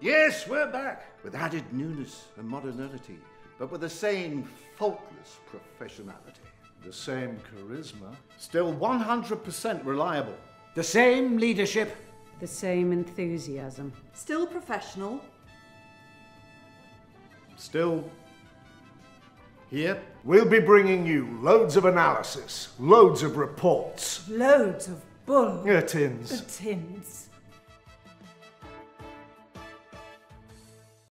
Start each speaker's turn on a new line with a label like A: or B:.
A: Yes, we're back, with added newness and modernity, but with the same faultless professionality.
B: The same charisma. Still 100% reliable.
C: The same leadership.
D: The same enthusiasm.
E: Still professional.
B: Still here. We'll be bringing you loads of analysis, loads of reports.
E: Loads of bull.
B: Tins.
E: Tins.